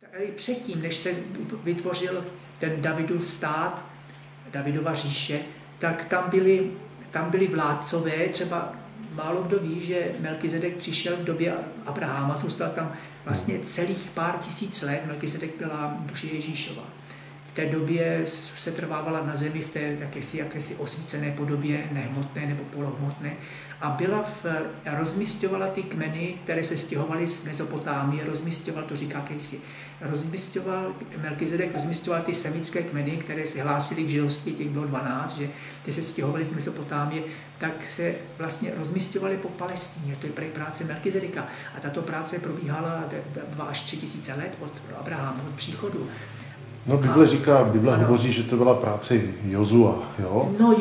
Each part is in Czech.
I předtím, než se vytvořil ten Davidův stát, Davidova říše, tak tam byli vládcové, třeba málo kdo ví, že Melkizedek přišel v době Abraháma, zůstal tam vlastně celých pár tisíc let, Melkizedek byla duše Ježíšova. V té době se trvávala na zemi v té jakési osvícené podobě, nehmotné nebo polohmotné, a rozmisťovala ty kmeny, které se stěhovaly z Mezopotámie, to říká Casey, Melkizedek rozmisťoval ty semické kmeny, které se hlásily k židovství, těch bylo 12, že ty se stěhovaly z Mezopotámie, tak se vlastně rozmisťovaly po Palestině, to je práce Melkizedeka. A tato práce probíhala 2 až 3 tisíce let od Abraháma, od příchodu. No, Bible hovoří, že to byla práce Jozua, jo? No,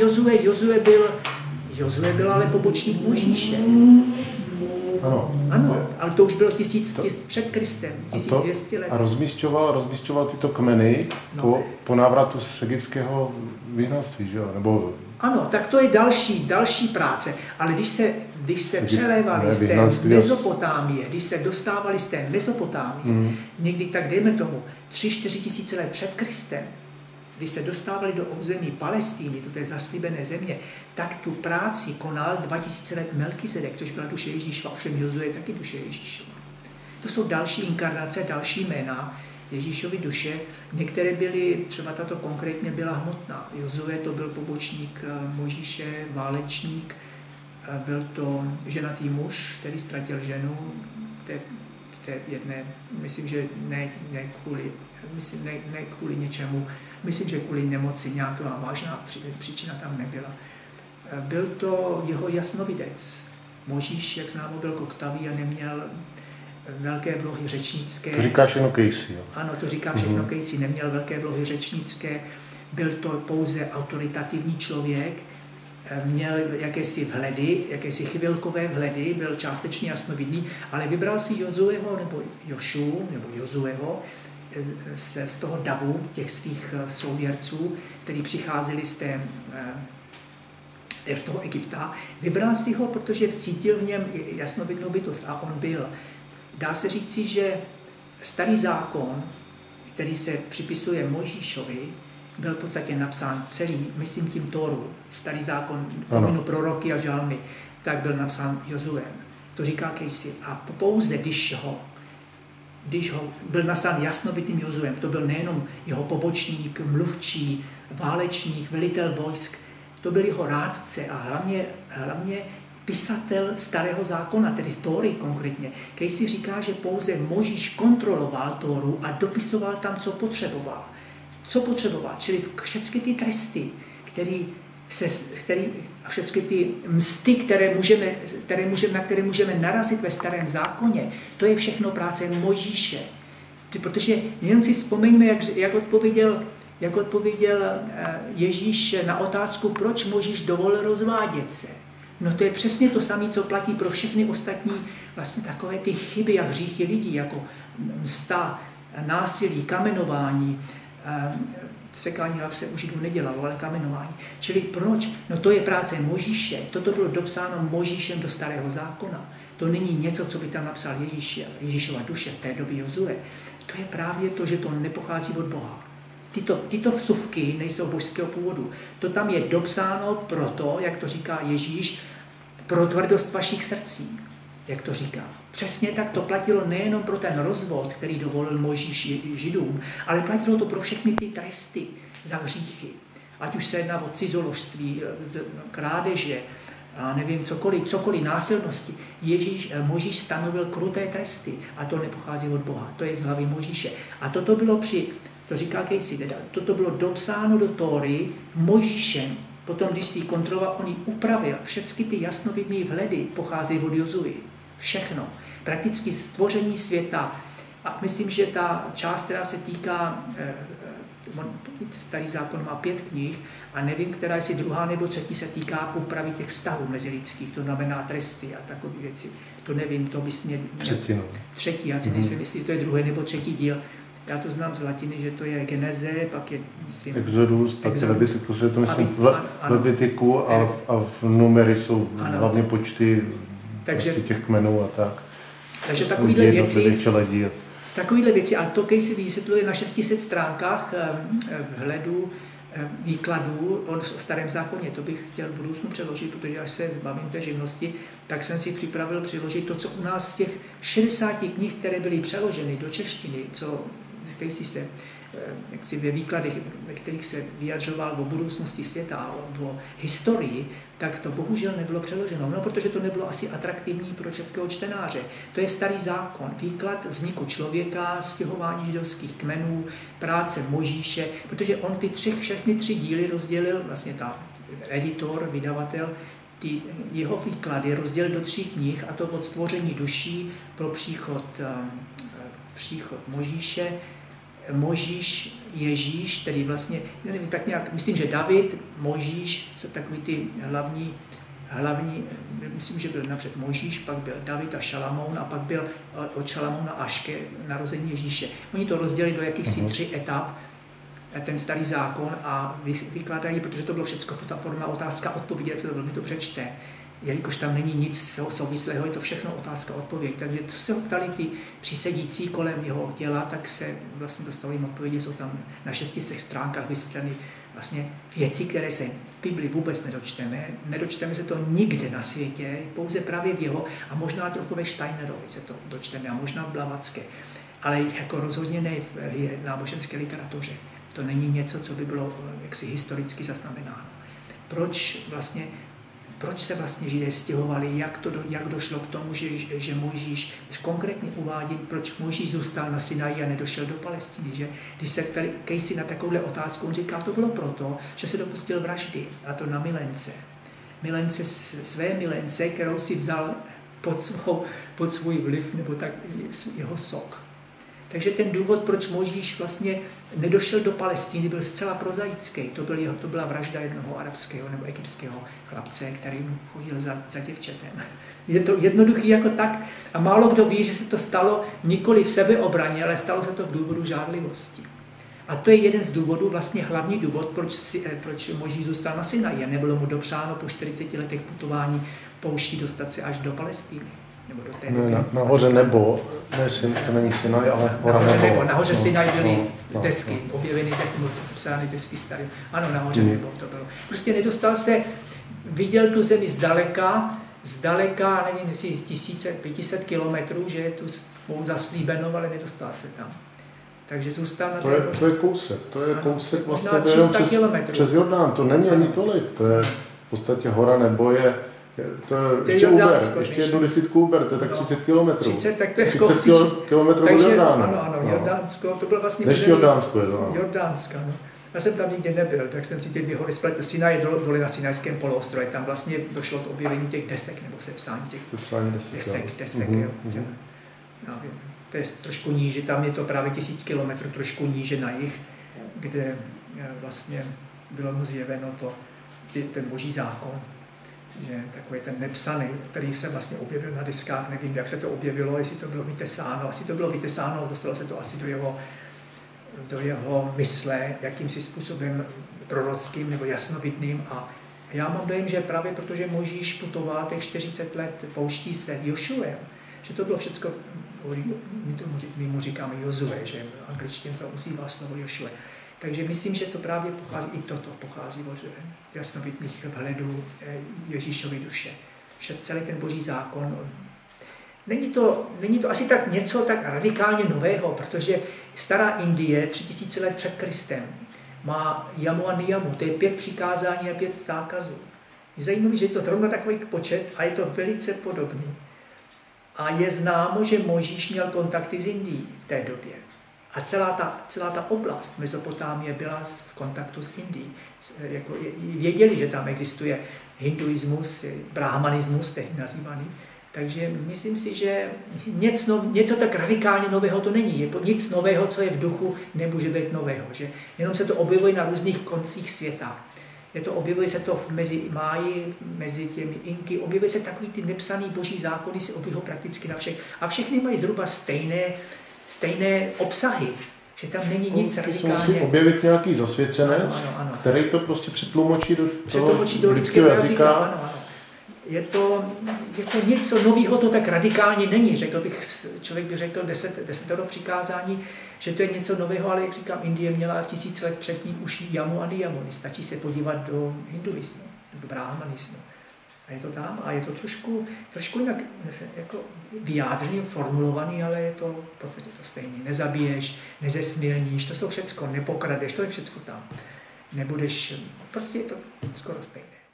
Jozue byl ale pobočník Možíše. Ano, ale to už bylo před Kristem, 1200 let. A rozmisťoval tyto kmeny po návratu z egyptského vyhnanství, že jo? Nebo... Ano, tak to je další práce. Ale když se přelévali z té Mezopotámie, když se dostávali z té Mezopotámie, někdy tak dejme tomu 3-4 tisíce let před Kristem, když se dostávali do území Palestíny, to je zaslíbené země, tak tu práci konal 2000 let Melkizedek, což byla duše Ježíšova, ovšem Jozue je taky duše Ježíšova. To jsou další inkarnace, další jména Ježíšovy duše. Některé byly, třeba tato konkrétně byla hmotná. Jozue to byl pobočník Možíše, válečník, byl to ženatý muž, který ztratil ženu v té jedné, myslím, že ne kvůli něčemu, myslím, že kvůli nemoci, nějaká vážná příčina tam nebyla. Byl to jeho jasnovidec. Možíš, jak známo, byl koktavý a neměl velké vlohy řečnické. To říká všechno Casey, jo? Ano, to říká všechno Casey. Neměl velké vlohy řečnické, byl to pouze autoritativní člověk, měl jakési vhledy, jakési chvilkové vhledy, byl částečně jasnovidný, ale vybral si Jozueho nebo Jošu, nebo Jozueho, z toho davu těch svých souvěrců, kteří přicházeli z toho Egypta. Vybral si ho, protože cítil v něm jasnovidnou bytost a on byl. Dá se říci, že starý zákon, který se připisuje Mojžíšovi, byl v podstatě napsán celý, myslím tím Tóru, starý zákon, pominu proroky a žalmy, tak byl napsán Jozuem. To říká Casey. A pouze, když ho byl napsán jasnovidným Jozuem, to byl nejenom jeho pobočník, mluvčí, válečník, velitel vojsk, to byl jeho rádce a hlavně pisatel starého zákona, tedy z Tóry konkrétně. Casey říká, že pouze Možíš kontroloval Tóru a dopisoval tam, co potřeboval. Čili všechny ty tresty, všechny ty msty, na které můžeme narazit ve starém zákoně, to je všechno práce Mojžíše. Protože jenom si vzpomeňme, jak odpověděl Ježíš na otázku, proč Mojžíš dovolil rozvádět se. No to je přesně to samé, co platí pro všechny ostatní vlastně takové ty chyby a hříchy lidí, jako msta, násilí, kamenování, sekání hlav se u Židů nedělalo, ale kamenování. Čili proč? No to je práce Možíše. Toto bylo dopsáno Možíšem do starého zákona. To není něco, co by tam napsal Ježíšova duše v té době Jozue. To je právě to, že to nepochází od Boha. Tyto vsuvky nejsou božského původu. To tam je dopsáno proto, jak to říká Ježíš, pro tvrdost vašich srdcí, jak to říká. Přesně tak to platilo nejenom pro ten rozvod, který dovolil Mojžíš Židům, ale platilo to pro všechny ty tresty za hříchy. Ať už se jedná o cizoložství, krádeže, a nevím, cokoliv násilnosti. Mojžíš stanovil kruté tresty a to nepochází od Boha. To je z hlavy Mojžíše. A toto bylo to říká Casey, toto bylo dopsáno do Tóry Mojžíšem. Potom, když si ji kontroloval, on ji upravil. Všechny ty jasnovidné vhledy pocházejí od Jozue. Všechno. Prakticky stvoření světa. A myslím, že ta část, která se týká, starý zákon má 5 knih, a nevím, která jestli druhá nebo třetí se týká úpravy těch vztahů mezilidských, to znamená tresty a takové věci. To nevím, to bys mě... Třetí, já si nejsem, jestli to je druhý nebo třetí díl. Já to znám z latiny, že to je Geneze, pak je... Exodus, pak je Leviticus, je to myslím v Levitiku a v Numery jsou hlavně počty těch kmenů a tak. Takže takovýhle věci... Takovýhle věci, a to Casey vysvětluje na 600 stránkách vhledu výkladů o starém zákoně. To bych chtěl v budoucnu přeložit, protože až se zbavím té živnosti, tak jsem si připravil přeložit to, co u nás z těch 60 knih, které byly přeloženy do češtiny, který se jaksi ve výkladech, ve kterých se vyjadřoval o budoucnosti světa a o historii, tak to bohužel nebylo přeloženo. No, protože to nebylo asi atraktivní pro českého čtenáře. To je starý zákon, výklad vzniku člověka, stěhování židovských kmenů, práce Mojžíše, protože on všechny tři díly rozdělil, vlastně ta editor, vydavatel, jeho výklady rozdělil do 3 knih, a to od stvoření duší pro příchod Mojžíše, Mojžíš, Ježíš, tedy vlastně, nevím, tak nějak, myslím, že David, Mojžíš, jsou takový ty hlavní, myslím, že byl napřed Mojžíš, pak byl David a Šalamoun, a pak byl od Šalamouna až ke narození Ježíše. Oni to rozdělili do jakýchsi 3 etap, ten starý zákon, a vykládají, protože to bylo všechno ta forma otázka odpovědi, jak se to velmi dobře čte. Jelikož tam není nic souvislého, je to všechno otázka odpověď. Takže to se ho ptali ty přísedící kolem jeho těla, tak se vlastně dostali jim odpovědi, jsou tam na 600 stránkách vysvětleny vlastně věci, které se v Bibli vůbec nedočteme. Nedočteme se to nikde na světě, pouze právě v jeho, a možná trochu ve Steinerovi se to dočteme, a možná v Blavatské, ale jako rozhodně ne v náboženské literatuře. To není něco, co by bylo jaksi historicky zaznamenáno. Proč se vlastně Židé stěhovali, jak došlo k tomu, že Mojžíš, konkrétně uvádí, proč Mojžíš zůstal na Sinaji a nedošel do Palestiny. Že? Když se ptali Casey na takovouhle otázku, on říká, to bylo proto, že se dopustil vraždy, a to na milence. Své milence, kterou si vzal pod svůj vliv, nebo tak jeho sok. Takže ten důvod, proč Mojžíš vlastně nedošel do Palestiny, byl zcela prozaický. To byla vražda jednoho arabského nebo egyptského chlapce, který chodil za děvčetem. Je to jednoduchý jako tak, a málo kdo ví, že se to stalo nikoli v sebeobraně, ale stalo se to v důvodu žádlivosti. A to je jeden z důvodů, vlastně hlavní důvod, proč Mojžíš zůstal na Sinaji. Nebylo mu dopřáno po 40 letech putování pouští dostat se až do Palestiny. Nahoře nebo, to není Sinaj, ale hora nebo. Nahoře Sinaj byly desky, objeveny desky, nebo sepsány desky staré. Ano, nahoře nebo to bylo. Prostě nedostal se, viděl tu zemi zdaleka, nevím, jestli 1500 kilometrů, že je tu zaslíbenou, ale nedostal se tam. Takže zůstal na to je kousek vlastně přes Jordán, to není ani tolik, to je v podstatě hora nebo je. To je ještě Uber, ještě jednu desítku Uber, to je tak 30 kilometrů. 30 kilometrů od Jordánu. Ano, Jordánsko, to bylo vlastně... Než Jordánsko je to, ano. Jordánska, no. Já jsem tam nikdy nebyl, tak jsem si ty 2 hory spletl. Sinaj je dole na Sinajském poloostrově, tam vlastně došlo k objevení těch desek, nebo sepsání těch desek. To je trošku níže, tam je to právě 1000 kilometrů, trošku níže na jih, kde vlastně bylo mu zjeveno ten boží zákon. Že takový ten nepsaný, který se vlastně objevil na diskách, nevím, jak se to objevilo, jestli to bylo vytesáno, asi to bylo vytesáno, dostalo se to asi do jeho mysle, jakýmsi způsobem prorockým nebo jasnovidným, a já mám dojem, že právě protože Mojžíš putoval těch 40 let pouští se Jošuem, že to bylo všecko, my mu říkáme Jozue, že angličtina to uzývá slovo Jošue. Takže myslím, že to právě pochází od jasnovidných vhledů Ježíšovy duše. Celý ten boží zákon. Není to asi tak něco tak radikálně nového, protože stará Indie 3000 let před Kristem má jamu a niyamu, to je 5 přikázání a 5 zákazů. Je zajímavé, že je to zrovna takový počet a je to velice podobný. A je známo, že Mojžíš měl kontakty s Indií v té době. A celá ta oblast Mezopotámie byla v kontaktu s Indií. Jako věděli, že tam existuje hinduismus, brahmanismus, teď nazývaný. Takže myslím si, že něco tak radikálně nového to není. Nic nového, co je v duchu, nemůže být nového. Že? Jenom se to objevuje na různých koncích světa. Objevuje se to mezi Máji, mezi těmi Inky, objevuje se takový ty nepsaný boží zákony, se objevují prakticky na všech. A všechny mají zhruba stejné obsahy, že tam není nic radikálně. Musí objevit nějaký zasvěcenec, ano. Který to prostě přetlumočí do lidského jazyka. Ano. je to něco nového, to tak radikálně není. Řekl bych, člověk by řekl 10 přikázání, že to je něco nového, ale jak říkám, Indie měla 1000 let předtím už jamu a niyamu. Stačí se podívat do hinduismu, do brahmanismu. A je to tam a je to trošku jinak jako vyjádřený, formulovaný, ale je to v podstatě to stejné. Nezabiješ, nezesmělníš, to jsou všecko, nepokradeš, to je všecko tam. Nebudeš, prostě je to skoro stejné.